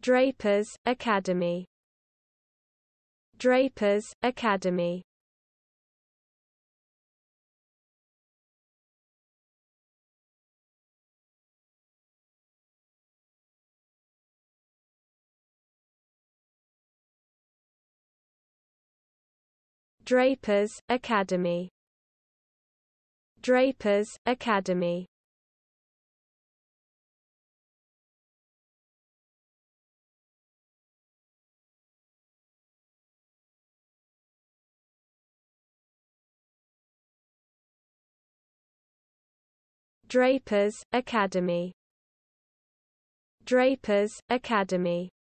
Drapers Academy. Drapers Academy. Drapers Academy. Drapers Academy. Drapers Academy. Drapers Academy.